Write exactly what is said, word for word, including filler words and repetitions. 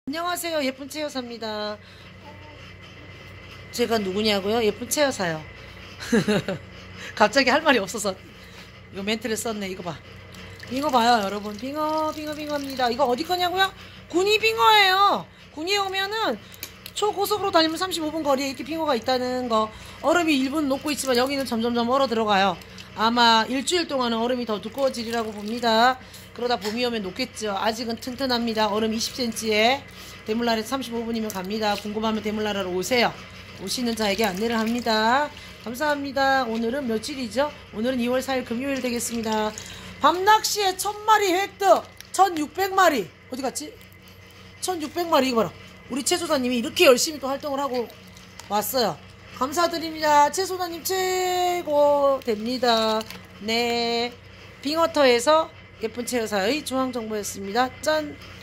안녕하세요. 예쁜 채여사입니다. 제가 누구냐고요? 예쁜 채여사요. 갑자기 할 말이 없어서 이거 멘트를 썼네. 이거 봐. 빙어 봐요, 여러분. 빙어, 빙어, 빙어입니다. 이거 어디 거냐고요? 군이 빙어예요. 군이 오면은 초고속으로 달리면 삼십오 분 거리에 이렇게 빙어가 있다는 거. 얼음이 일부는 녹고 있지만 여기는 점점점 얼어 들어가요. 아마 일주일 동안은 얼음이 더 두꺼워지리라고 봅니다. 그러다 봄이 오면 녹겠죠. 아직은 튼튼합니다. 얼음 이십 센티미터에 대물라에 삼십오 분이면 갑니다. 궁금하면 대물라로 오세요. 오시는 자에게 안내를 합니다. 감사합니다. 오늘은 며칠이죠? 오늘은 이월 사일 금요일 되겠습니다. 밤낚시에 천 마리 획득! 천육백 마리! 어디 갔지? 천육백 마리 이거 봐라. 우리 채소사님이 이렇게 열심히 또 활동을 하고 왔어요. 감사드립니다. 채소사님 최고 됩니다. 네. 빙어터에서 예쁜 채여사의 중앙정보였습니다. 짠!